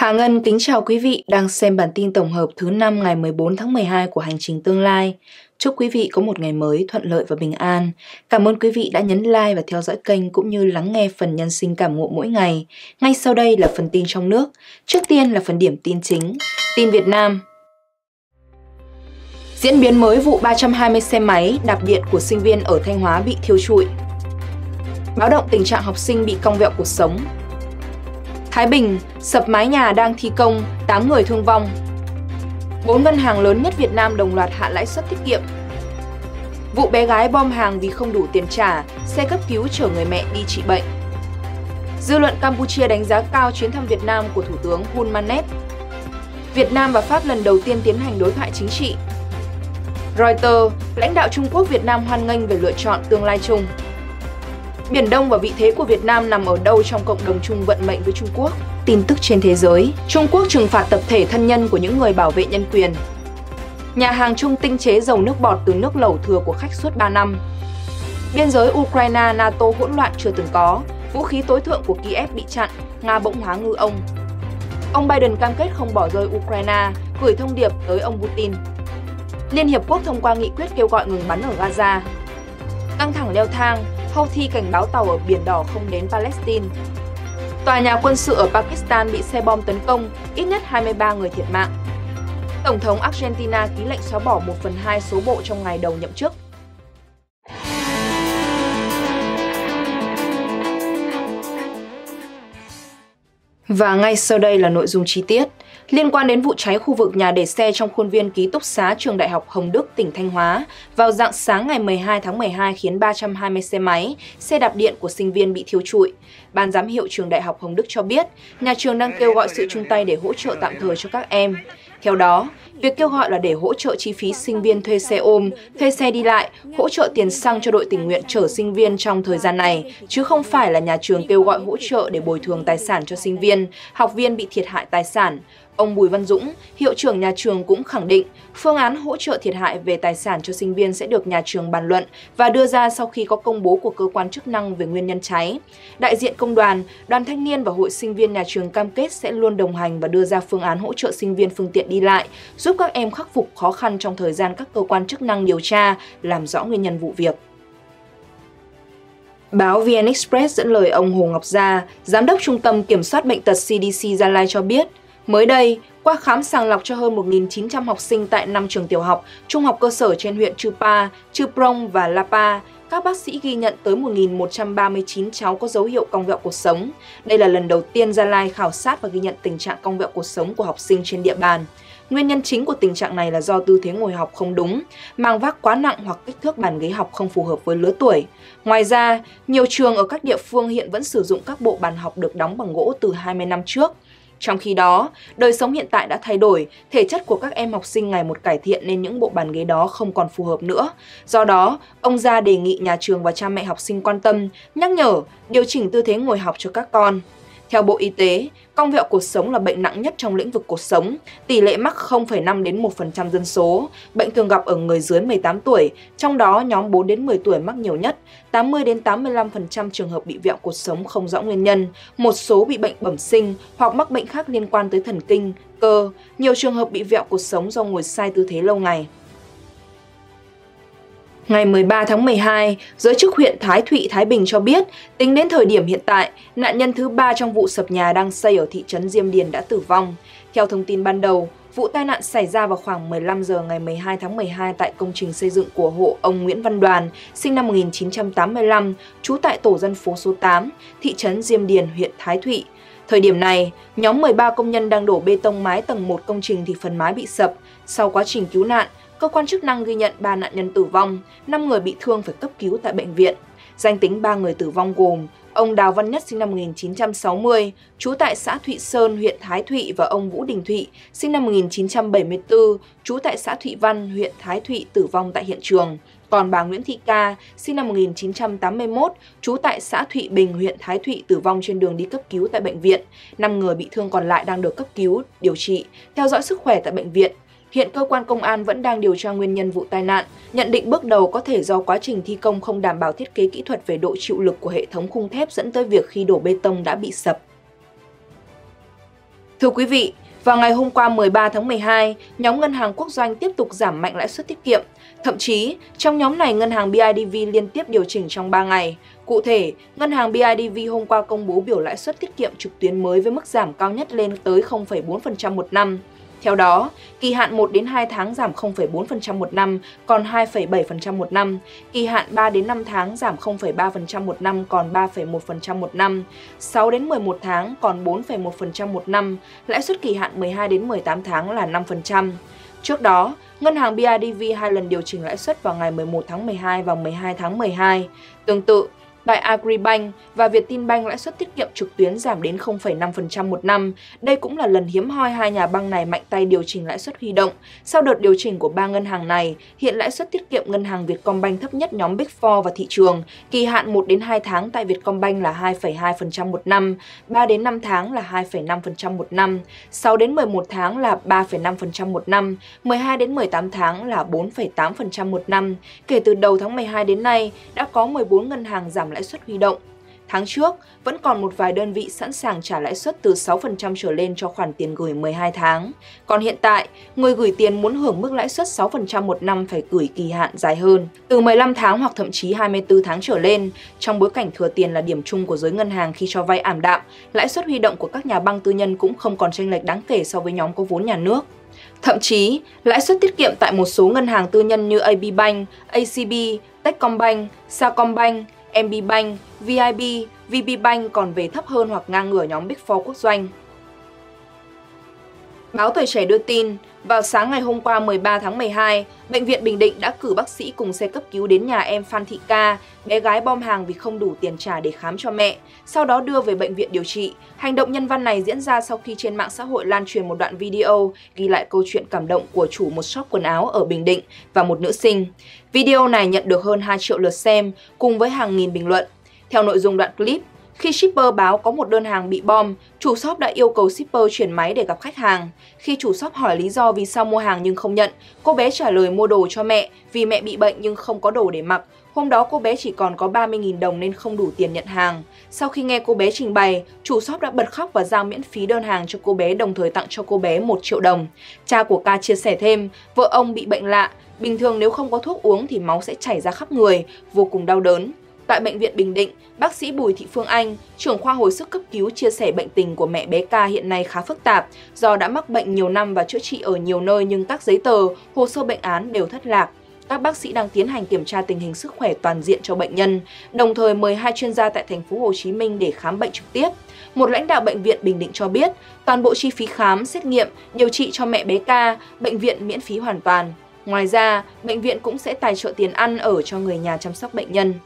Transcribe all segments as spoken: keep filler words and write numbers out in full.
Hà Ngân kính chào quý vị đang xem bản tin tổng hợp thứ năm ngày mười bốn tháng mười hai của Hành trình tương lai. Chúc quý vị có một ngày mới thuận lợi và bình an. Cảm ơn quý vị đã nhấn like và theo dõi kênh cũng như lắng nghe phần nhân sinh cảm ngộ mỗi ngày. Ngay sau đây là phần tin trong nước. Trước tiên là phần điểm tin chính. Tin Việt Nam. Diễn biến mới vụ ba trăm hai mươi xe máy đạp điện của sinh viên ở Thanh Hóa bị thiêu trụi. Báo động tình trạng học sinh bị cong vẹo cuộc sống. Thái Bình, sập mái nhà đang thi công, tám người thương vong. Bốn ngân hàng lớn nhất Việt Nam đồng loạt hạ lãi suất tiết kiệm. Vụ bé gái bom hàng vì không đủ tiền trả, xe cấp cứu chở người mẹ đi trị bệnh. Dư luận Campuchia đánh giá cao chuyến thăm Việt Nam của Thủ tướng Hun Manet. Việt Nam và Pháp lần đầu tiên tiến hành đối thoại chính trị. Reuters, lãnh đạo Trung Quốc Việt Nam hoan nghênh về lựa chọn tương lai chung. Biển Đông và vị thế của Việt Nam nằm ở đâu trong cộng đồng chung vận mệnh với Trung Quốc? Tin tức trên thế giới, Trung Quốc trừng phạt tập thể thân nhân của những người bảo vệ nhân quyền. Nhà hàng Trung tinh chế dầu nước bọt từ nước lẩu thừa của khách suốt ba năm. Biên giới Ukraine-NATO hỗn loạn chưa từng có, vũ khí tối thượng của Kiev bị chặn, Nga bỗng hóa ngư ông. Ông Biden cam kết không bỏ rơi Ukraine, gửi thông điệp tới ông Putin. Liên Hiệp Quốc thông qua nghị quyết kêu gọi ngừng bắn ở Gaza. Căng thẳng leo thang, Houthi cảnh báo tàu ở Biển Đỏ không đến Palestine. Tòa nhà quân sự ở Pakistan bị xe bom tấn công, ít nhất hai mươi ba người thiệt mạng. Tổng thống Argentina ký lệnh xóa bỏ một phần hai số bộ trong ngày đầu nhậm chức. Và ngay sau đây là nội dung chi tiết. Liên quan đến vụ cháy khu vực nhà để xe trong khuôn viên ký túc xá trường Đại học Hồng Đức, tỉnh Thanh Hóa, vào rạng sáng ngày mười hai tháng mười hai khiến ba trăm hai mươi xe máy, xe đạp điện của sinh viên bị thiêu trụi. Ban giám hiệu trường Đại học Hồng Đức cho biết, nhà trường đang kêu gọi sự chung tay để hỗ trợ tạm thời cho các em. Theo đó, việc kêu gọi là để hỗ trợ chi phí sinh viên thuê xe ôm, thuê xe đi lại, hỗ trợ tiền xăng cho đội tình nguyện chở sinh viên trong thời gian này, chứ không phải là nhà trường kêu gọi hỗ trợ để bồi thường tài sản cho sinh viên, học viên bị thiệt hại tài sản. Ông Bùi Văn Dũng, hiệu trưởng nhà trường cũng khẳng định phương án hỗ trợ thiệt hại về tài sản cho sinh viên sẽ được nhà trường bàn luận và đưa ra sau khi có công bố của cơ quan chức năng về nguyên nhân cháy. Đại diện công đoàn, đoàn thanh niên và hội sinh viên nhà trường cam kết sẽ luôn đồng hành và đưa ra phương án hỗ trợ sinh viên phương tiện đi lại, giúp các em khắc phục khó khăn trong thời gian các cơ quan chức năng điều tra, làm rõ nguyên nhân vụ việc. Báo vê en Express dẫn lời ông Hồ Ngọc Gia, Giám đốc Trung tâm Kiểm soát Bệnh tật xê đê xê Gia Lai cho biết, mới đây, qua khám sàng lọc cho hơn một nghìn chín trăm học sinh tại năm trường tiểu học, trung học cơ sở trên huyện Chư Pa, Chư Prong và Lapa, các bác sĩ ghi nhận tới một nghìn một trăm ba mươi chín cháu có dấu hiệu cong vẹo cột sống. Đây là lần đầu tiên Gia Lai khảo sát và ghi nhận tình trạng cong vẹo cột sống của học sinh trên địa bàn. Nguyên nhân chính của tình trạng này là do tư thế ngồi học không đúng, mang vác quá nặng hoặc kích thước bàn ghế học không phù hợp với lứa tuổi. Ngoài ra, nhiều trường ở các địa phương hiện vẫn sử dụng các bộ bàn học được đóng bằng gỗ từ hai mươi năm trước. Trong khi đó, đời sống hiện tại đã thay đổi, thể chất của các em học sinh ngày một cải thiện nên những bộ bàn ghế đó không còn phù hợp nữa. Do đó, ông Gia đề nghị nhà trường và cha mẹ học sinh quan tâm, nhắc nhở, điều chỉnh tư thế ngồi học cho các con. Theo Bộ Y tế, cong vẹo cột sống là bệnh nặng nhất trong lĩnh vực cột sống, tỷ lệ mắc không phẩy năm đến một phần trăm dân số. Bệnh thường gặp ở người dưới mười tám tuổi, trong đó nhóm bốn đến mười tuổi mắc nhiều nhất, tám mươi đến tám mươi lăm phần trăm trường hợp bị vẹo cột sống không rõ nguyên nhân, một số bị bệnh bẩm sinh hoặc mắc bệnh khác liên quan tới thần kinh, cơ, nhiều trường hợp bị vẹo cột sống do ngồi sai tư thế lâu ngày. Ngày mười ba tháng mười hai, giới chức huyện Thái Thụy, Thái Bình cho biết, tính đến thời điểm hiện tại, nạn nhân thứ ba trong vụ sập nhà đang xây ở thị trấn Diêm Điền đã tử vong. Theo thông tin ban đầu, vụ tai nạn xảy ra vào khoảng mười lăm giờ ngày mười hai tháng mười hai tại công trình xây dựng của hộ ông Nguyễn Văn Đoàn, sinh năm một nghìn chín trăm tám mươi lăm, trú tại tổ dân phố số tám, thị trấn Diêm Điền, huyện Thái Thụy. Thời điểm này, nhóm mười ba công nhân đang đổ bê tông mái tầng một công trình thì phần mái bị sập. Sau quá trình cứu nạn, cơ quan chức năng ghi nhận ba nạn nhân tử vong, năm người bị thương phải cấp cứu tại bệnh viện. Danh tính ba người tử vong gồm ông Đào Văn Nhất sinh năm một nghìn chín trăm sáu mươi, trú tại xã Thụy Sơn, huyện Thái Thụy và ông Vũ Đình Thụy sinh năm một nghìn chín trăm bảy mươi tư, trú tại xã Thụy Văn, huyện Thái Thụy tử vong tại hiện trường. Còn bà Nguyễn Thị Ca, sinh năm một nghìn chín trăm tám mươi mốt, trú tại xã Thụy Bình, huyện Thái Thụy tử vong trên đường đi cấp cứu tại bệnh viện. năm người bị thương còn lại đang được cấp cứu, điều trị, theo dõi sức khỏe tại bệnh viện. Hiện cơ quan công an vẫn đang điều tra nguyên nhân vụ tai nạn, nhận định bước đầu có thể do quá trình thi công không đảm bảo thiết kế kỹ thuật về độ chịu lực của hệ thống khung thép dẫn tới việc khi đổ bê tông đã bị sập. Thưa quý vị, vào ngày hôm qua mười ba tháng mười hai, nhóm ngân hàng quốc doanh tiếp tục giảm mạnh lãi suất tiết kiệm. Thậm chí, trong nhóm này ngân hàng bê i đê vê liên tiếp điều chỉnh trong ba ngày. Cụ thể, ngân hàng bê i đê vê hôm qua công bố biểu lãi suất tiết kiệm trực tuyến mới với mức giảm cao nhất lên tới không phẩy bốn phần trăm một năm. Theo đó, kỳ hạn một đến hai tháng giảm không phẩy bốn phần trăm một năm còn hai phẩy bảy phần trăm một năm, kỳ hạn ba đến năm tháng giảm không phẩy ba phần trăm một năm còn ba phẩy một phần trăm một năm, sáu đến mười một tháng còn bốn phẩy một phần trăm một năm, lãi suất kỳ hạn mười hai đến mười tám tháng là năm phần trăm. Trước đó, ngân hàng bê i đê vê hai lần điều chỉnh lãi suất vào ngày mười một tháng mười hai và mười hai tháng mười hai. Tương tự, tại Agribank và Vietinbank lãi suất tiết kiệm trực tuyến giảm đến không phẩy năm phần trăm một năm. Đây cũng là lần hiếm hoi hai nhà băng này mạnh tay điều chỉnh lãi suất huy động. Sau đợt điều chỉnh của ba ngân hàng này, hiện lãi suất tiết kiệm ngân hàng Vietcombank thấp nhất nhóm Big Four và thị trường. Kỳ hạn một đến hai tháng tại Vietcombank là hai phẩy hai phần trăm một năm, ba đến năm tháng là hai phẩy năm phần trăm một năm, sáu đến mười một tháng là ba phẩy năm phần trăm một năm, mười hai đến mười tám tháng là bốn phẩy tám phần trăm một năm. Kể từ đầu tháng mười hai đến nay, đã có mười bốn ngân hàng giảm lãi suất huy động. Tháng trước, vẫn còn một vài đơn vị sẵn sàng trả lãi suất từ sáu phần trăm trở lên cho khoản tiền gửi mười hai tháng. Còn hiện tại, người gửi tiền muốn hưởng mức lãi suất sáu phần trăm một năm phải gửi kỳ hạn dài hơn, từ mười lăm tháng hoặc thậm chí hai mươi tư tháng trở lên. Trong bối cảnh thừa tiền là điểm chung của giới ngân hàng khi cho vay ảm đạm, lãi suất huy động của các nhà băng tư nhân cũng không còn chênh lệch đáng kể so với nhóm có vốn nhà nước. Thậm chí, lãi suất tiết kiệm tại một số ngân hàng tư nhân như a bê Bank, a xê bê, Techcombank, Sacombank, em bê Bank, vê i bê, vê pê Bank còn về thấp hơn hoặc ngang ngửa nhóm Big Four quốc doanh. Báo Tuổi Trẻ đưa tin, vào sáng ngày hôm qua mười ba tháng mười hai, Bệnh viện Bình Định đã cử bác sĩ cùng xe cấp cứu đến nhà em Phan Thị Ca, bé gái bom hàng vì không đủ tiền trả để khám cho mẹ, sau đó đưa về bệnh viện điều trị. Hành động nhân văn này diễn ra sau khi trên mạng xã hội lan truyền một đoạn video ghi lại câu chuyện cảm động của chủ một shop quần áo ở Bình Định và một nữ sinh. Video này nhận được hơn hai triệu lượt xem cùng với hàng nghìn bình luận. Theo nội dung đoạn clip, khi shipper báo có một đơn hàng bị bom, chủ shop đã yêu cầu shipper chuyển máy để gặp khách hàng. Khi chủ shop hỏi lý do vì sao mua hàng nhưng không nhận, cô bé trả lời mua đồ cho mẹ vì mẹ bị bệnh nhưng không có đồ để mặc. Hôm đó cô bé chỉ còn có ba mươi nghìn đồng nên không đủ tiền nhận hàng. Sau khi nghe cô bé trình bày, chủ shop đã bật khóc và giao miễn phí đơn hàng cho cô bé, đồng thời tặng cho cô bé một triệu đồng. Cha của Ca chia sẻ thêm, vợ ông bị bệnh lạ, bình thường nếu không có thuốc uống thì máu sẽ chảy ra khắp người, vô cùng đau đớn. Tại Bệnh viện Bình Định, bác sĩ Bùi Thị Phương Anh, trưởng khoa hồi sức cấp cứu chia sẻ bệnh tình của mẹ bé Ca hiện nay khá phức tạp do đã mắc bệnh nhiều năm và chữa trị ở nhiều nơi nhưng các giấy tờ, hồ sơ bệnh án đều thất lạc. Các bác sĩ đang tiến hành kiểm tra tình hình sức khỏe toàn diện cho bệnh nhân, đồng thời mời hai chuyên gia tại thành phố Hồ Chí Minh để khám bệnh trực tiếp. Một lãnh đạo Bệnh viện Bình Định cho biết, toàn bộ chi phí khám, xét nghiệm, điều trị cho mẹ bé Ca, bệnh viện miễn phí hoàn toàn. Ngoài ra, bệnh viện cũng sẽ tài trợ tiền ăn ở cho người nhà chăm sóc bệnh nhân.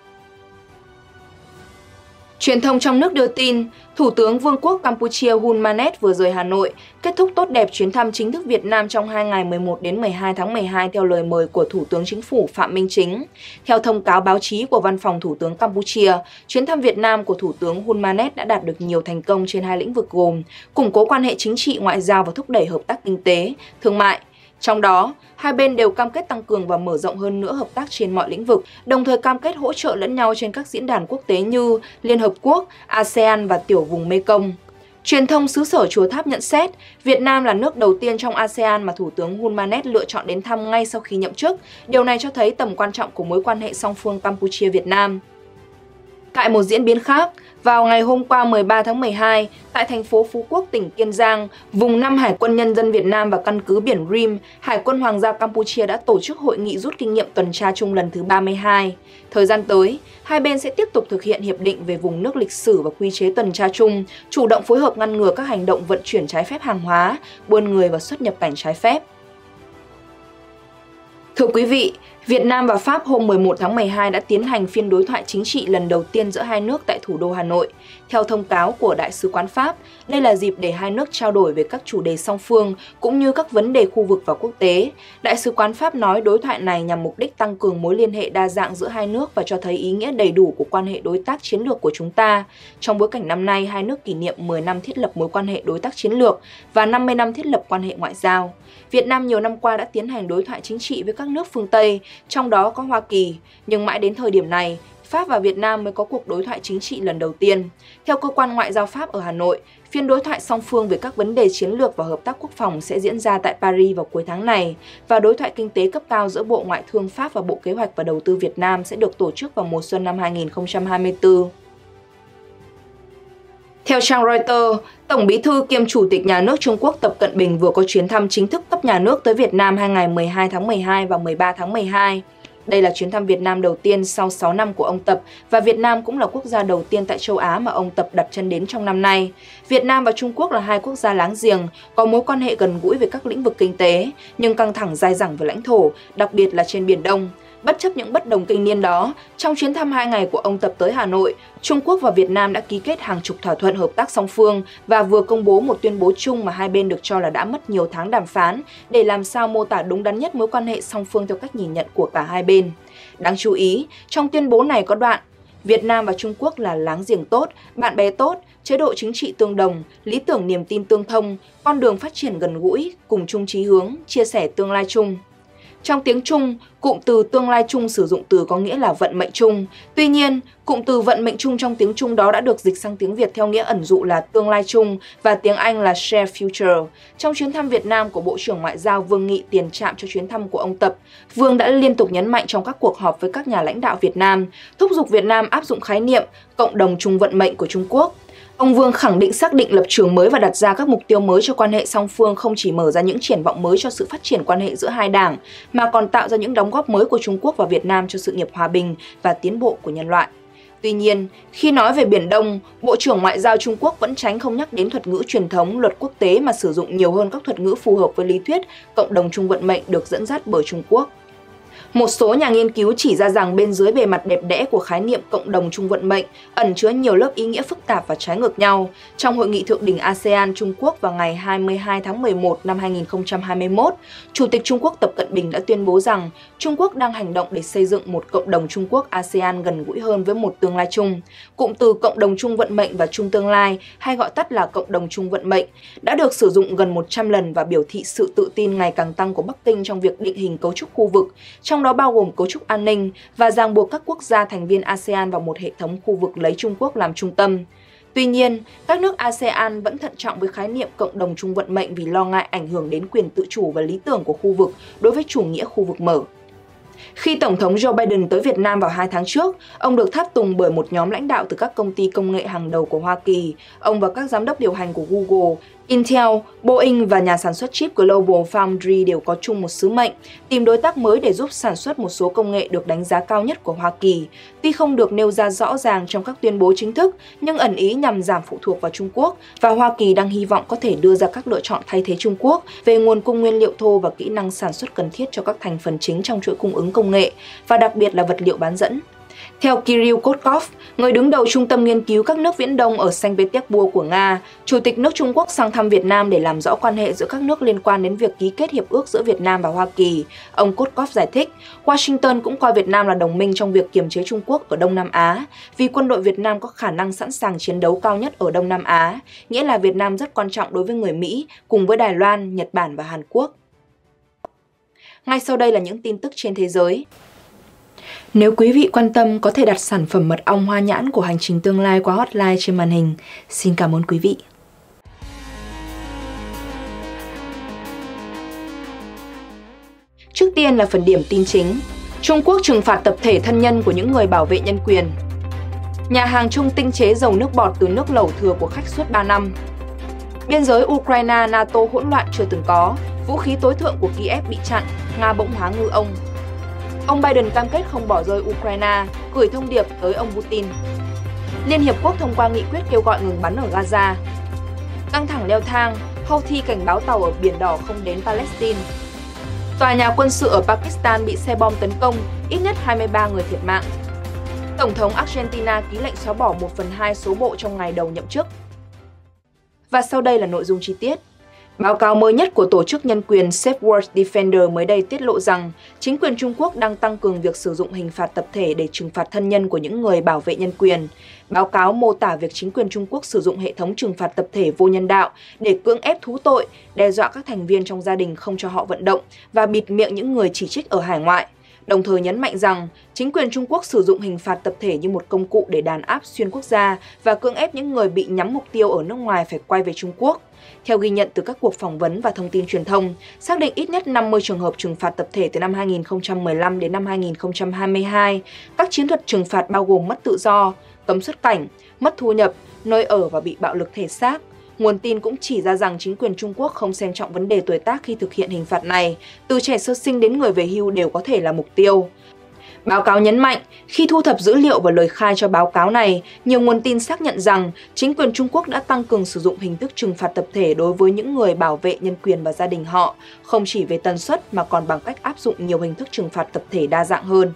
Truyền thông trong nước đưa tin, Thủ tướng Vương quốc Campuchia Hun Manet vừa rời Hà Nội, kết thúc tốt đẹp chuyến thăm chính thức Việt Nam trong hai ngày mười một đến mười hai tháng mười hai theo lời mời của Thủ tướng Chính phủ Phạm Minh Chính. Theo thông cáo báo chí của Văn phòng Thủ tướng Campuchia, chuyến thăm Việt Nam của Thủ tướng Hun Manet đã đạt được nhiều thành công trên hai lĩnh vực gồm củng cố quan hệ chính trị, ngoại giao và thúc đẩy hợp tác kinh tế, thương mại. Trong đó, hai bên đều cam kết tăng cường và mở rộng hơn nữa hợp tác trên mọi lĩnh vực, đồng thời cam kết hỗ trợ lẫn nhau trên các diễn đàn quốc tế như Liên Hợp Quốc, a sê an và tiểu vùng Mekong. Truyền thông xứ sở Chùa Tháp nhận xét, Việt Nam là nước đầu tiên trong a sê an mà Thủ tướng Hun Manet lựa chọn đến thăm ngay sau khi nhậm chức. Điều này cho thấy tầm quan trọng của mối quan hệ song phương Campuchia-Việt Nam. Tại một diễn biến khác, vào ngày hôm qua mười ba tháng mười hai, tại thành phố Phú Quốc, tỉnh Kiên Giang, vùng năm Hải quân Nhân dân Việt Nam và căn cứ biển Rim, Hải quân Hoàng gia Campuchia đã tổ chức hội nghị rút kinh nghiệm tuần tra chung lần thứ ba mươi hai. Thời gian tới, hai bên sẽ tiếp tục thực hiện hiệp định về vùng nước lịch sử và quy chế tuần tra chung, chủ động phối hợp ngăn ngừa các hành động vận chuyển trái phép hàng hóa, buôn người và xuất nhập cảnh trái phép. Thưa quý vị, Việt Nam và Pháp hôm mười một tháng mười hai đã tiến hành phiên đối thoại chính trị lần đầu tiên giữa hai nước tại thủ đô Hà Nội. Theo thông cáo của Đại sứ quán Pháp, đây là dịp để hai nước trao đổi về các chủ đề song phương cũng như các vấn đề khu vực và quốc tế. Đại sứ quán Pháp nói đối thoại này nhằm mục đích tăng cường mối liên hệ đa dạng giữa hai nước và cho thấy ý nghĩa đầy đủ của quan hệ đối tác chiến lược của chúng ta. Trong bối cảnh năm nay, hai nước kỷ niệm mười năm thiết lập mối quan hệ đối tác chiến lược và năm mươi năm thiết lập quan hệ ngoại giao. Việt Nam nhiều năm qua đã tiến hành đối thoại chính trị với các nước phương Tây, trong đó có Hoa Kỳ, nhưng mãi đến thời điểm này, Pháp Pháp và Việt Nam mới có cuộc đối thoại chính trị lần đầu tiên. Theo cơ quan ngoại giao Pháp ở Hà Nội, phiên đối thoại song phương về các vấn đề chiến lược và hợp tác quốc phòng sẽ diễn ra tại Paris vào cuối tháng này, và đối thoại kinh tế cấp cao giữa Bộ Ngoại thương Pháp và Bộ Kế hoạch và Đầu tư Việt Nam sẽ được tổ chức vào mùa xuân năm hai nghìn không trăm hai mươi tư. Theo trang Reuters, Tổng Bí thư kiêm Chủ tịch Nhà nước Trung Quốc Tập Cận Bình vừa có chuyến thăm chính thức cấp nhà nước tới Việt Nam hai ngày mười hai tháng mười hai và mười ba tháng mười hai. Đây là chuyến thăm Việt Nam đầu tiên sau sáu năm của ông Tập, và Việt Nam cũng là quốc gia đầu tiên tại châu Á mà ông Tập đặt chân đến trong năm nay. Việt Nam và Trung Quốc là hai quốc gia láng giềng, có mối quan hệ gần gũi về các lĩnh vực kinh tế, nhưng căng thẳng dai dẳng về lãnh thổ, đặc biệt là trên Biển Đông. Bất chấp những bất đồng kinh niên đó, trong chuyến thăm hai ngày của ông Tập tới Hà Nội, Trung Quốc và Việt Nam đã ký kết hàng chục thỏa thuận hợp tác song phương và vừa công bố một tuyên bố chung mà hai bên được cho là đã mất nhiều tháng đàm phán để làm sao mô tả đúng đắn nhất mối quan hệ song phương theo cách nhìn nhận của cả hai bên. Đáng chú ý, trong tuyên bố này có đoạn Việt Nam và Trung Quốc là láng giềng tốt, bạn bè tốt, chế độ chính trị tương đồng, lý tưởng niềm tin tương thông, con đường phát triển gần gũi, cùng chung chí hướng, chia sẻ tương lai chung. Trong tiếng Trung, cụm từ tương lai chung sử dụng từ có nghĩa là vận mệnh chung. Tuy nhiên, cụm từ vận mệnh chung trong tiếng Trung đó đã được dịch sang tiếng Việt theo nghĩa ẩn dụ là tương lai chung và tiếng Anh là share future. Trong chuyến thăm Việt Nam của Bộ trưởng Ngoại giao Vương Nghị tiền trạm cho chuyến thăm của ông Tập, Vương đã liên tục nhấn mạnh trong các cuộc họp với các nhà lãnh đạo Việt Nam, thúc giục Việt Nam áp dụng khái niệm cộng đồng chung vận mệnh của Trung Quốc. Ông Vương khẳng định xác định lập trường mới và đặt ra các mục tiêu mới cho quan hệ song phương không chỉ mở ra những triển vọng mới cho sự phát triển quan hệ giữa hai đảng, mà còn tạo ra những đóng góp mới của Trung Quốc và Việt Nam cho sự nghiệp hòa bình và tiến bộ của nhân loại. Tuy nhiên, khi nói về Biển Đông, Bộ trưởng Ngoại giao Trung Quốc vẫn tránh không nhắc đến thuật ngữ truyền thống, luật quốc tế mà sử dụng nhiều hơn các thuật ngữ phù hợp với lý thuyết cộng đồng chung vận mệnh được dẫn dắt bởi Trung Quốc. Một số nhà nghiên cứu chỉ ra rằng bên dưới bề mặt đẹp đẽ của khái niệm cộng đồng chung vận mệnh ẩn chứa nhiều lớp ý nghĩa phức tạp và trái ngược nhau. Trong hội nghị thượng đỉnh a sê an Trung Quốc vào ngày hai mươi hai tháng mười một năm hai nghìn không trăm hai mươi mốt, Chủ tịch Trung Quốc Tập Cận Bình đã tuyên bố rằng Trung Quốc đang hành động để xây dựng một cộng đồng Trung Quốc a sê an gần gũi hơn với một tương lai chung. Cụm từ cộng đồng chung vận mệnh và chung tương lai, hay gọi tắt là cộng đồng chung vận mệnh, đã được sử dụng gần một trăm lần và biểu thị sự tự tin ngày càng tăng của Bắc Kinh trong việc định hình cấu trúc khu vực, trong đó bao gồm cấu trúc an ninh và ràng buộc các quốc gia thành viên a sê an vào một hệ thống khu vực lấy Trung Quốc làm trung tâm. Tuy nhiên, các nước a sê an vẫn thận trọng với khái niệm cộng đồng chung vận mệnh vì lo ngại ảnh hưởng đến quyền tự chủ và lý tưởng của khu vực đối với chủ nghĩa khu vực mở. Khi Tổng thống Joe Biden tới Việt Nam vào hai tháng trước, ông được tháp tùng bởi một nhóm lãnh đạo từ các công ty công nghệ hàng đầu của Hoa Kỳ. Ông và các giám đốc điều hành của Google, Intel, Boeing và nhà sản xuất chip Global Foundry đều có chung một sứ mệnh, tìm đối tác mới để giúp sản xuất một số công nghệ được đánh giá cao nhất của Hoa Kỳ. Tuy không được nêu ra rõ ràng trong các tuyên bố chính thức, nhưng ẩn ý nhằm giảm phụ thuộc vào Trung Quốc, và Hoa Kỳ đang hy vọng có thể đưa ra các lựa chọn thay thế Trung Quốc về nguồn cung nguyên liệu thô và kỹ năng sản xuất cần thiết cho các thành phần chính trong chuỗi cung ứng công nghệ, và đặc biệt là vật liệu bán dẫn. Theo Kirill Kotkov, người đứng đầu Trung tâm Nghiên cứu các nước Viễn Đông ở Saint Petersburg của Nga, Chủ tịch nước Trung Quốc sang thăm Việt Nam để làm rõ quan hệ giữa các nước liên quan đến việc ký kết hiệp ước giữa Việt Nam và Hoa Kỳ. Ông Kotkov giải thích, Washington cũng coi Việt Nam là đồng minh trong việc kiềm chế Trung Quốc ở Đông Nam Á, vì quân đội Việt Nam có khả năng sẵn sàng chiến đấu cao nhất ở Đông Nam Á, nghĩa là Việt Nam rất quan trọng đối với người Mỹ, cùng với Đài Loan, Nhật Bản và Hàn Quốc. Ngay sau đây là những tin tức trên thế giới. Nếu quý vị quan tâm, có thể đặt sản phẩm mật ong hoa nhãn của Hành trình Tương lai qua hotline trên màn hình. Xin cảm ơn quý vị. Trước tiên là phần điểm tin chính. Trung Quốc trừng phạt tập thể thân nhân của những người bảo vệ nhân quyền. Nhà hàng Trung tinh chế dầu nước bọt từ nước lẩu thừa của khách suốt ba năm. Biên giới Ukraine-NATO hỗn loạn chưa từng có. Vũ khí tối thượng của Kiev bị chặn. Nga bỗng hóa ngư ông. Ông Biden cam kết không bỏ rơi Ukraine, gửi thông điệp tới ông Putin. Liên Hiệp Quốc thông qua nghị quyết kêu gọi ngừng bắn ở Gaza. Căng thẳng leo thang, Houthi cảnh báo tàu ở Biển Đỏ không đến Palestine. Tòa nhà quân sự ở Pakistan bị xe bom tấn công, ít nhất hai mươi ba người thiệt mạng. Tổng thống Argentina ký lệnh xóa bỏ một phần hai số bộ trong ngày đầu nhậm chức. Và sau đây là nội dung chi tiết. Báo cáo mới nhất của tổ chức nhân quyền Safeworld Defender mới đây tiết lộ rằng chính quyền Trung Quốc đang tăng cường việc sử dụng hình phạt tập thể để trừng phạt thân nhân của những người bảo vệ nhân quyền. Báo cáo mô tả việc chính quyền Trung Quốc sử dụng hệ thống trừng phạt tập thể vô nhân đạo để cưỡng ép thú tội, đe dọa các thành viên trong gia đình không cho họ vận động và bịt miệng những người chỉ trích ở hải ngoại. đồng thời nhấn mạnh rằng chính quyền Trung Quốc sử dụng hình phạt tập thể như một công cụ để đàn áp xuyên quốc gia và cưỡng ép những người bị nhắm mục tiêu ở nước ngoài phải quay về Trung Quốc. Theo ghi nhận từ các cuộc phỏng vấn và thông tin truyền thông, xác định ít nhất năm mươi trường hợp trừng phạt tập thể từ năm hai nghìn không trăm mười lăm đến năm hai nghìn không trăm hai mươi hai. Các chiến thuật trừng phạt bao gồm mất tự do, cấm xuất cảnh, mất thu nhập, nơi ở và bị bạo lực thể xác. Nguồn tin cũng chỉ ra rằng chính quyền Trung Quốc không xem trọng vấn đề tuổi tác khi thực hiện hình phạt này, từ trẻ sơ sinh đến người về hưu đều có thể là mục tiêu. Báo cáo nhấn mạnh, khi thu thập dữ liệu và lời khai cho báo cáo này, nhiều nguồn tin xác nhận rằng chính quyền Trung Quốc đã tăng cường sử dụng hình thức trừng phạt tập thể đối với những người bảo vệ nhân quyền và gia đình họ, không chỉ về tần suất mà còn bằng cách áp dụng nhiều hình thức trừng phạt tập thể đa dạng hơn.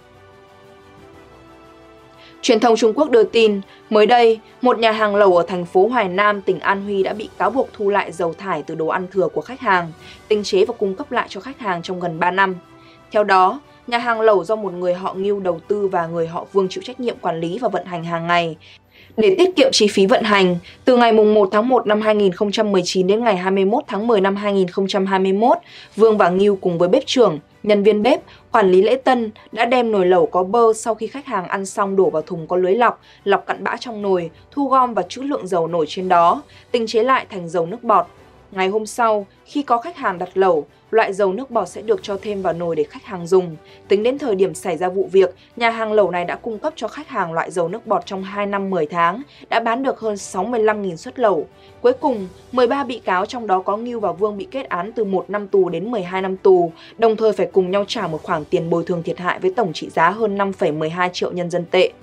Truyền thông Trung Quốc đưa tin, mới đây, một nhà hàng lẩu ở thành phố Hoài Nam, tỉnh An Huy đã bị cáo buộc thu lại dầu thải từ đồ ăn thừa của khách hàng, tinh chế và cung cấp lại cho khách hàng trong gần ba năm. Theo đó, nhà hàng lẩu do một người họ Ngưu đầu tư và người họ Vương chịu trách nhiệm quản lý và vận hành hàng ngày. Để tiết kiệm chi phí vận hành, từ ngày mùng một tháng một năm hai nghìn không trăm mười chín đến ngày hai mươi mốt tháng mười năm hai nghìn không trăm hai mươi mốt, Vương và Ngưu cùng với bếp trưởng, nhân viên bếp, quản lý lễ tân đã đem nồi lẩu có bơ sau khi khách hàng ăn xong đổ vào thùng có lưới lọc, lọc cặn bã trong nồi, thu gom và trữ lượng dầu nổi trên đó, tinh chế lại thành dầu nước bọt. Ngày hôm sau, khi có khách hàng đặt lẩu, loại dầu nước bọt sẽ được cho thêm vào nồi để khách hàng dùng. Tính đến thời điểm xảy ra vụ việc, nhà hàng lẩu này đã cung cấp cho khách hàng loại dầu nước bọt trong hai năm mười tháng, đã bán được hơn sáu mươi lăm nghìn suất lẩu. Cuối cùng, mười ba bị cáo trong đó có Ngưu và Vương bị kết án từ một năm tù đến mười hai năm tù, đồng thời phải cùng nhau trả một khoản tiền bồi thường thiệt hại với tổng trị giá hơn năm phẩy mười hai triệu nhân dân tệ.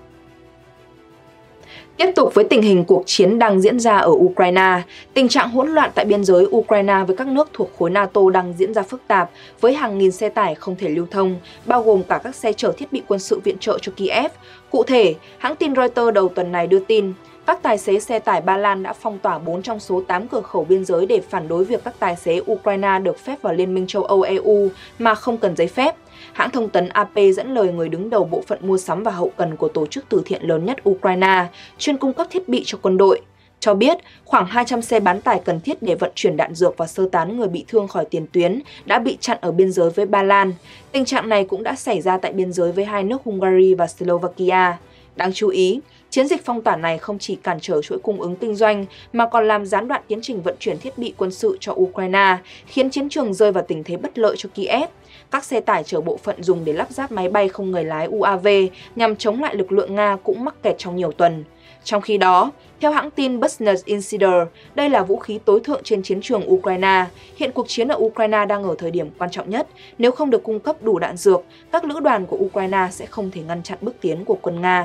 Tiếp tục với tình hình cuộc chiến đang diễn ra ở Ukraine, tình trạng hỗn loạn tại biên giới Ukraine với các nước thuộc khối NATO đang diễn ra phức tạp, với hàng nghìn xe tải không thể lưu thông, bao gồm cả các xe chở thiết bị quân sự viện trợ cho Kiev. Cụ thể, hãng tin Reuters đầu tuần này đưa tin, các tài xế xe tải Ba Lan đã phong tỏa bốn trong số tám cửa khẩu biên giới để phản đối việc các tài xế Ukraine được phép vào Liên minh châu Âu E U mà không cần giấy phép. Hãng thông tấn A P dẫn lời người đứng đầu bộ phận mua sắm và hậu cần của tổ chức từ thiện lớn nhất Ukraine, chuyên cung cấp thiết bị cho quân đội, cho biết khoảng hai trăm xe bán tải cần thiết để vận chuyển đạn dược và sơ tán người bị thương khỏi tiền tuyến đã bị chặn ở biên giới với Ba Lan. Tình trạng này cũng đã xảy ra tại biên giới với hai nước Hungary và Slovakia. Đáng chú ý, chiến dịch phong tỏa này không chỉ cản trở chuỗi cung ứng kinh doanh mà còn làm gián đoạn tiến trình vận chuyển thiết bị quân sự cho Ukraine, khiến chiến trường rơi vào tình thế bất lợi cho Kiev. Các xe tải chở bộ phận dùng để lắp ráp máy bay không người lái U A V nhằm chống lại lực lượng Nga cũng mắc kẹt trong nhiều tuần. Trong khi đó, theo hãng tin Business Insider, đây là vũ khí tối thượng trên chiến trường Ukraine. Hiện cuộc chiến ở Ukraine đang ở thời điểm quan trọng nhất. Nếu không được cung cấp đủ đạn dược, các lữ đoàn của Ukraine sẽ không thể ngăn chặn bước tiến của quân Nga.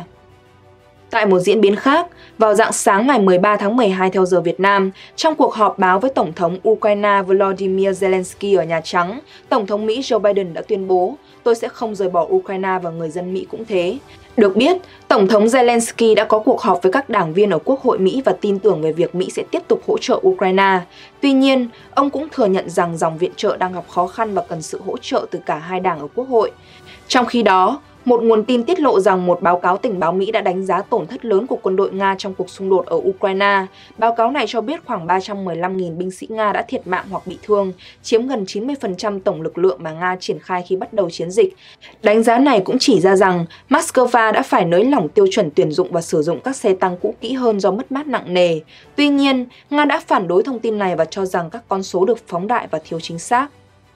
Tại một diễn biến khác, vào rạng sáng ngày mười ba tháng mười hai theo giờ Việt Nam, trong cuộc họp báo với Tổng thống Ukraine Volodymyr Zelensky ở Nhà Trắng, Tổng thống Mỹ Joe Biden đã tuyên bố, tôi sẽ không rời bỏ Ukraine và người dân Mỹ cũng thế. Được biết, Tổng thống Zelensky đã có cuộc họp với các đảng viên ở Quốc hội Mỹ và tin tưởng về việc Mỹ sẽ tiếp tục hỗ trợ Ukraine. Tuy nhiên, ông cũng thừa nhận rằng dòng viện trợ đang gặp khó khăn và cần sự hỗ trợ từ cả hai đảng ở Quốc hội. Trong khi đó, một nguồn tin tiết lộ rằng một báo cáo tình báo Mỹ đã đánh giá tổn thất lớn của quân đội Nga trong cuộc xung đột ở Ukraine. Báo cáo này cho biết khoảng ba trăm mười lăm nghìn binh sĩ Nga đã thiệt mạng hoặc bị thương, chiếm gần chín mươi phần trăm tổng lực lượng mà Nga triển khai khi bắt đầu chiến dịch. Đánh giá này cũng chỉ ra rằng Moscow đã phải nới lỏng tiêu chuẩn tuyển dụng và sử dụng các xe tăng cũ kỹ hơn do mất mát nặng nề. Tuy nhiên, Nga đã phản đối thông tin này và cho rằng các con số được phóng đại và thiếu chính xác.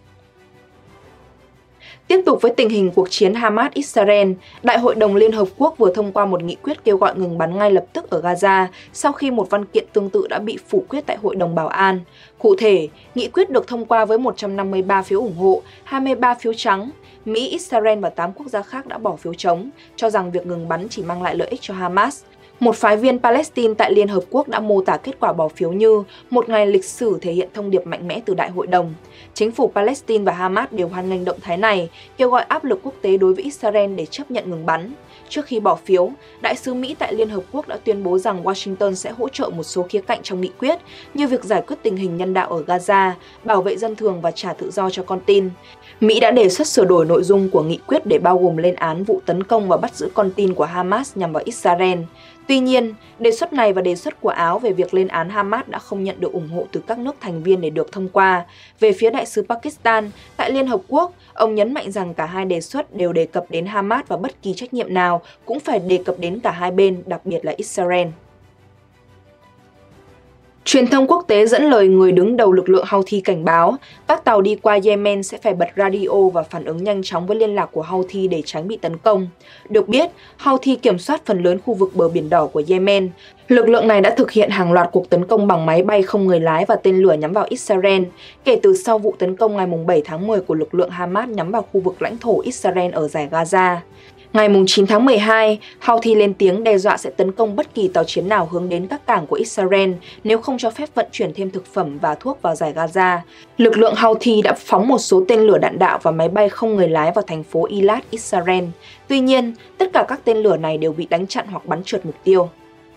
Tiếp tục với tình hình cuộc chiến Hamas-Israel, Đại hội đồng Liên Hợp Quốc vừa thông qua một nghị quyết kêu gọi ngừng bắn ngay lập tức ở Gaza sau khi một văn kiện tương tự đã bị phủ quyết tại Hội đồng Bảo an. Cụ thể, nghị quyết được thông qua với một trăm năm mươi ba phiếu ủng hộ, hai mươi ba phiếu trắng. Mỹ, Israel và tám quốc gia khác đã bỏ phiếu trống, cho rằng việc ngừng bắn chỉ mang lại lợi ích cho Hamas. Một phái viên Palestine tại Liên Hợp Quốc đã mô tả kết quả bỏ phiếu như một ngày lịch sử thể hiện thông điệp mạnh mẽ từ Đại hội đồng. Chính phủ Palestine và Hamas đều hoan nghênh động thái này, kêu gọi áp lực quốc tế đối với Israel để chấp nhận ngừng bắn. Trước khi bỏ phiếu, Đại sứ Mỹ tại Liên Hợp Quốc đã tuyên bố rằng Washington sẽ hỗ trợ một số khía cạnh trong nghị quyết, như việc giải quyết tình hình nhân đạo ở Gaza, bảo vệ dân thường và trả tự do cho con tin. Mỹ đã đề xuất sửa đổi nội dung của nghị quyết để bao gồm lên án vụ tấn công và bắt giữ con tin của Hamas nhằm vào Israel. Tuy nhiên, đề xuất này và đề xuất của Áo về việc lên án Hamas đã không nhận được ủng hộ từ các nước thành viên để được thông qua. Về phía đại sứ Pakistan, tại Liên Hợp Quốc, ông nhấn mạnh rằng cả hai đề xuất đều đề cập đến Hamas và bất kỳ trách nhiệm nào cũng phải đề cập đến cả hai bên, đặc biệt là Israel. Truyền thông quốc tế dẫn lời người đứng đầu lực lượng Houthi cảnh báo các tàu đi qua Yemen sẽ phải bật radio và phản ứng nhanh chóng với liên lạc của Houthi để tránh bị tấn công. Được biết, Houthi kiểm soát phần lớn khu vực bờ biển đỏ của Yemen. Lực lượng này đã thực hiện hàng loạt cuộc tấn công bằng máy bay không người lái và tên lửa nhắm vào Israel, kể từ sau vụ tấn công ngày bảy tháng mười của lực lượng Hamas nhắm vào khu vực lãnh thổ Israel ở dải Gaza. Ngày chín tháng mười hai, Houthi lên tiếng đe dọa sẽ tấn công bất kỳ tàu chiến nào hướng đến các cảng của Israel nếu không cho phép vận chuyển thêm thực phẩm và thuốc vào dải Gaza. Lực lượng Houthi đã phóng một số tên lửa đạn đạo và máy bay không người lái vào thành phố Eilat, Israel. Tuy nhiên, tất cả các tên lửa này đều bị đánh chặn hoặc bắn trượt mục tiêu.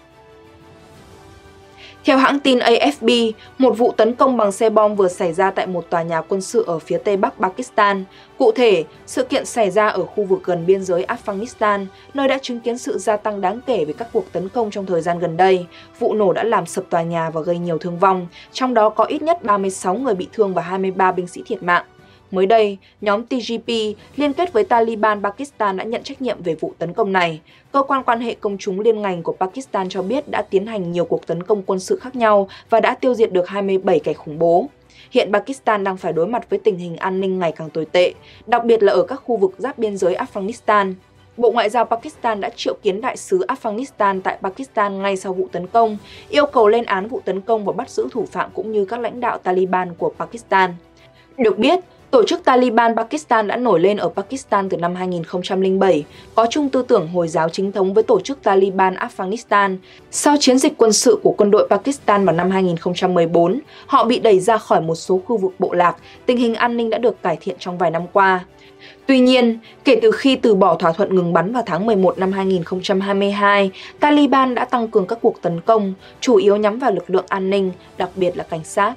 Theo hãng tin A F P, một vụ tấn công bằng xe bom vừa xảy ra tại một tòa nhà quân sự ở phía tây bắc Pakistan. Cụ thể, sự kiện xảy ra ở khu vực gần biên giới Afghanistan, nơi đã chứng kiến sự gia tăng đáng kể về các cuộc tấn công trong thời gian gần đây. Vụ nổ đã làm sập tòa nhà và gây nhiều thương vong, trong đó có ít nhất ba mươi sáu người bị thương và hai mươi ba binh sĩ thiệt mạng. Mới đây, nhóm T G P liên kết với Taliban Pakistan đã nhận trách nhiệm về vụ tấn công này. Cơ quan quan hệ công chúng liên ngành của Pakistan cho biết đã tiến hành nhiều cuộc tấn công quân sự khác nhau và đã tiêu diệt được hai mươi bảy kẻ khủng bố. Hiện Pakistan đang phải đối mặt với tình hình an ninh ngày càng tồi tệ, đặc biệt là ở các khu vực giáp biên giới Afghanistan. Bộ Ngoại giao Pakistan đã triệu kiến đại sứ Afghanistan tại Pakistan ngay sau vụ tấn công, yêu cầu lên án vụ tấn công và bắt giữ thủ phạm cũng như các lãnh đạo Taliban của Pakistan. Được biết, tổ chức Taliban Pakistan đã nổi lên ở Pakistan từ năm hai nghìn không trăm lẻ bảy, có chung tư tưởng Hồi giáo chính thống với tổ chức Taliban Afghanistan. Sau chiến dịch quân sự của quân đội Pakistan vào năm hai nghìn không trăm mười bốn, họ bị đẩy ra khỏi một số khu vực bộ lạc, tình hình an ninh đã được cải thiện trong vài năm qua. Tuy nhiên, kể từ khi từ bỏ thỏa thuận ngừng bắn vào tháng mười một năm hai nghìn không trăm hai mươi hai, Taliban đã tăng cường các cuộc tấn công, chủ yếu nhắm vào lực lượng an ninh, đặc biệt là cảnh sát.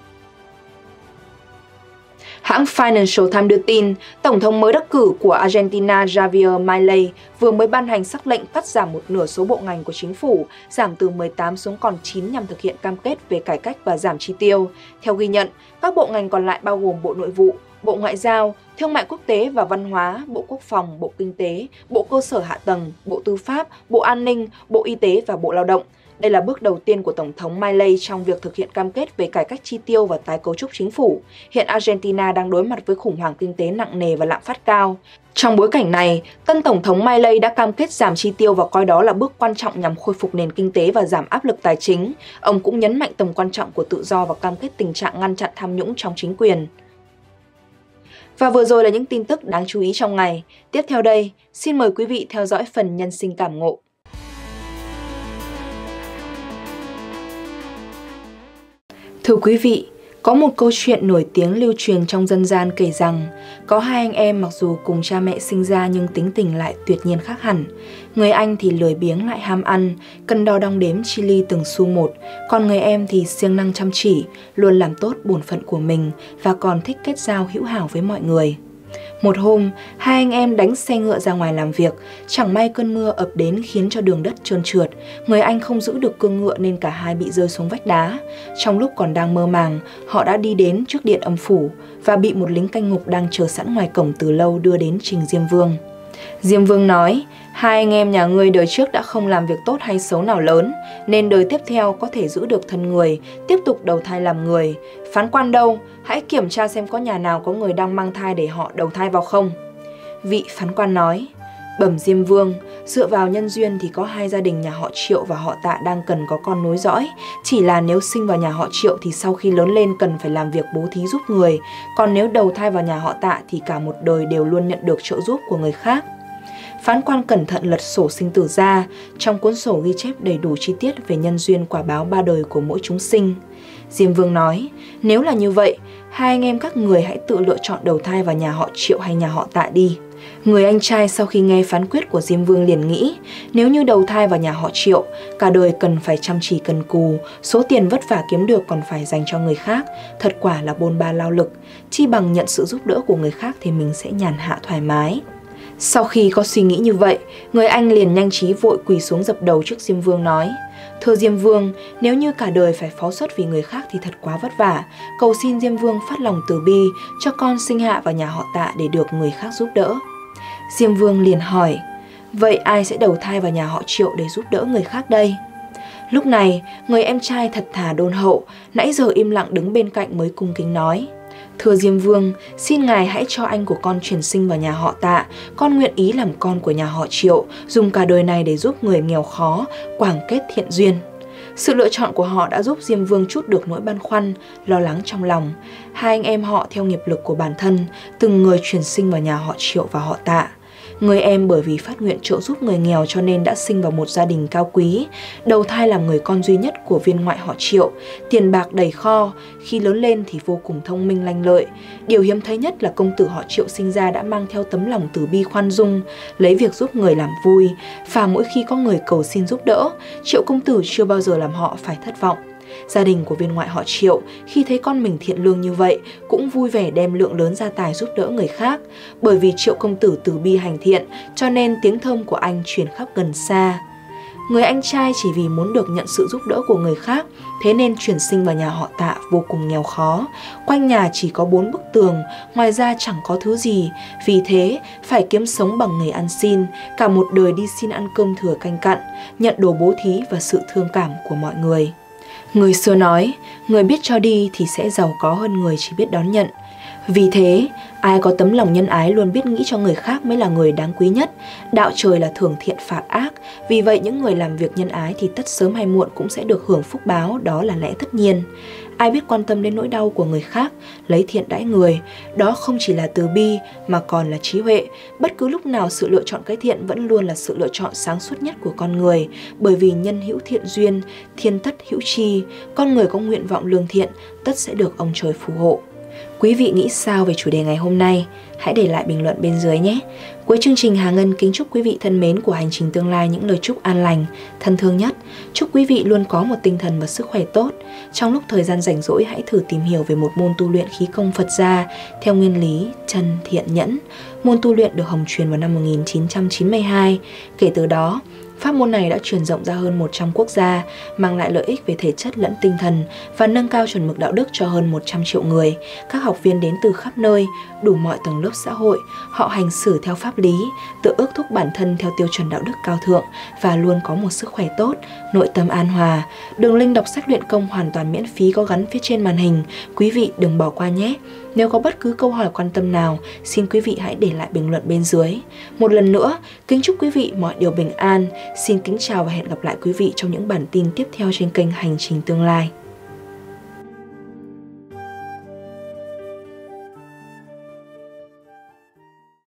Hãng Financial Times đưa tin, Tổng thống mới đắc cử của Argentina Javier Milei vừa mới ban hành sắc lệnh cắt giảm một nửa số bộ ngành của chính phủ, giảm từ mười tám xuống còn chín nhằm thực hiện cam kết về cải cách và giảm chi tiêu. Theo ghi nhận, các bộ ngành còn lại bao gồm Bộ Nội vụ, Bộ Ngoại giao, Thương mại quốc tế và Văn hóa, Bộ Quốc phòng, Bộ Kinh tế, Bộ Cơ sở Hạ tầng, Bộ Tư pháp, Bộ An ninh, Bộ Y tế và Bộ Lao động. Đây là bước đầu tiên của Tổng thống Milei trong việc thực hiện cam kết về cải cách chi tiêu và tái cấu trúc chính phủ. Hiện Argentina đang đối mặt với khủng hoảng kinh tế nặng nề và lạm phát cao. Trong bối cảnh này, tân Tổng thống Milei đã cam kết giảm chi tiêu và coi đó là bước quan trọng nhằm khôi phục nền kinh tế và giảm áp lực tài chính. Ông cũng nhấn mạnh tầm quan trọng của tự do và cam kết tình trạng ngăn chặn tham nhũng trong chính quyền. Và vừa rồi là những tin tức đáng chú ý trong ngày. Tiếp theo đây, xin mời quý vị theo dõi phần nhân sinh cảm ngộ. Thưa quý vị, có một câu chuyện nổi tiếng lưu truyền trong dân gian kể rằng có hai anh em mặc dù cùng cha mẹ sinh ra nhưng tính tình lại tuyệt nhiên khác hẳn. Người anh thì lười biếng lại ham ăn, cân đo đong đếm chi ly từng xu một, còn người em thì siêng năng chăm chỉ, luôn làm tốt bổn phận của mình và còn thích kết giao hữu hảo với mọi người. Một hôm, hai anh em đánh xe ngựa ra ngoài làm việc, chẳng may cơn mưa ập đến khiến cho đường đất trơn trượt. Người anh không giữ được cương ngựa nên cả hai bị rơi xuống vách đá. Trong lúc còn đang mơ màng, họ đã đi đến trước điện âm phủ và bị một lính canh ngục đang chờ sẵn ngoài cổng từ lâu đưa đến trình Diêm Vương. Diêm Vương nói, hai anh em nhà ngươi đời trước đã không làm việc tốt hay xấu nào lớn, nên đời tiếp theo có thể giữ được thân người, tiếp tục đầu thai làm người. Phán quan đâu, hãy kiểm tra xem có nhà nào có người đang mang thai để họ đầu thai vào không. Vị phán quan nói, bẩm Diêm Vương, dựa vào nhân duyên thì có hai gia đình nhà họ Triệu và họ Tạ đang cần có con nối dõi. Chỉ là nếu sinh vào nhà họ Triệu thì sau khi lớn lên cần phải làm việc bố thí giúp người. Còn nếu đầu thai vào nhà họ Tạ thì cả một đời đều luôn nhận được trợ giúp của người khác. Phán quan cẩn thận lật sổ sinh tử ra, trong cuốn sổ ghi chép đầy đủ chi tiết về nhân duyên quả báo ba đời của mỗi chúng sinh. Diêm Vương nói, nếu là như vậy, hai anh em các người hãy tự lựa chọn đầu thai vào nhà họ Triệu hay nhà họ Tạ đi. Người anh trai sau khi nghe phán quyết của Diêm Vương liền nghĩ, nếu như đầu thai vào nhà họ Triệu, cả đời cần phải chăm chỉ cần cù, số tiền vất vả kiếm được còn phải dành cho người khác, thật quả là bôn ba lao lực, chi bằng nhận sự giúp đỡ của người khác thì mình sẽ nhàn hạ thoải mái. Sau khi có suy nghĩ như vậy, người anh liền nhanh trí vội quỳ xuống dập đầu trước Diêm Vương nói, thưa Diêm Vương, nếu như cả đời phải phó xuất vì người khác thì thật quá vất vả, cầu xin Diêm Vương phát lòng từ bi, cho con sinh hạ vào nhà họ Tạ để được người khác giúp đỡ. Diêm Vương liền hỏi, vậy ai sẽ đầu thai vào nhà họ Triệu để giúp đỡ người khác đây? Lúc này, người em trai thật thà đôn hậu, nãy giờ im lặng đứng bên cạnh mới cung kính nói, thưa Diêm Vương, xin ngài hãy cho anh của con chuyển sinh vào nhà họ Tạ, con nguyện ý làm con của nhà họ Triệu, dùng cả đời này để giúp người nghèo khó, quảng kết thiện duyên. Sự lựa chọn của họ đã giúp Diêm Vương trút được nỗi băn khoăn, lo lắng trong lòng. Hai anh em họ theo nghiệp lực của bản thân, từng người chuyển sinh vào nhà họ Triệu và họ Tạ. Người em bởi vì phát nguyện trợ giúp người nghèo cho nên đã sinh vào một gia đình cao quý, đầu thai làm người con duy nhất của viên ngoại họ Triệu, tiền bạc đầy kho, khi lớn lên thì vô cùng thông minh lanh lợi. Điều hiếm thấy nhất là công tử họ Triệu sinh ra đã mang theo tấm lòng từ bi khoan dung, lấy việc giúp người làm vui, và mỗi khi có người cầu xin giúp đỡ, Triệu công tử chưa bao giờ làm họ phải thất vọng. Gia đình của viên ngoại họ Triệu khi thấy con mình thiện lương như vậy cũng vui vẻ đem lượng lớn gia tài giúp đỡ người khác. Bởi vì Triệu công tử từ bi hành thiện cho nên tiếng thơm của anh truyền khắp gần xa. Người anh trai chỉ vì muốn được nhận sự giúp đỡ của người khác, thế nên chuyển sinh vào nhà họ Tạ vô cùng nghèo khó. Quanh nhà chỉ có bốn bức tường, ngoài ra chẳng có thứ gì. Vì thế, phải kiếm sống bằng nghề ăn xin, cả một đời đi xin ăn cơm thừa canh cặn, nhận đồ bố thí và sự thương cảm của mọi người. Người xưa nói, người biết cho đi thì sẽ giàu có hơn người chỉ biết đón nhận. Vì thế, ai có tấm lòng nhân ái luôn biết nghĩ cho người khác mới là người đáng quý nhất. Đạo trời là thưởng thiện phạt ác, vì vậy những người làm việc nhân ái thì tất sớm hay muộn cũng sẽ được hưởng phúc báo, đó là lẽ tất nhiên. Ai biết quan tâm đến nỗi đau của người khác, lấy thiện đãi người, đó không chỉ là từ bi mà còn là trí huệ. Bất cứ lúc nào sự lựa chọn cái thiện vẫn luôn là sự lựa chọn sáng suốt nhất của con người, bởi vì nhân hữu thiện duyên, thiên tất hữu chi, con người có nguyện vọng lương thiện, tất sẽ được ông trời phù hộ. Quý vị nghĩ sao về chủ đề ngày hôm nay? Hãy để lại bình luận bên dưới nhé! Cuối chương trình, Hà Ngân kính chúc quý vị thân mến của Hành Trình Tương Lai những lời chúc an lành, thân thương nhất. Chúc quý vị luôn có một tinh thần và sức khỏe tốt. Trong lúc thời gian rảnh rỗi, hãy thử tìm hiểu về một môn tu luyện khí công Phật gia theo nguyên lý chân thiện nhẫn. Môn tu luyện được hồng truyền vào năm một nghìn chín trăm chín mươi hai. Kể từ đó, pháp môn này đã truyền rộng ra hơn một trăm quốc gia, mang lại lợi ích về thể chất lẫn tinh thần và nâng cao chuẩn mực đạo đức cho hơn một trăm triệu người. Các học viên đến từ khắp nơi, đủ mọi tầng lớp xã hội, họ hành xử theo pháp lý, tự ước thúc bản thân theo tiêu chuẩn đạo đức cao thượng và luôn có một sức khỏe tốt, nội tâm an hòa. Đường link đọc sách luyện công hoàn toàn miễn phí có gắn phía trên màn hình, quý vị đừng bỏ qua nhé! Nếu có bất cứ câu hỏi quan tâm nào, xin quý vị hãy để lại bình luận bên dưới. Một lần nữa, kính chúc quý vị mọi điều bình an. Xin kính chào và hẹn gặp lại quý vị trong những bản tin tiếp theo trên kênh Hành Trình Tương Lai.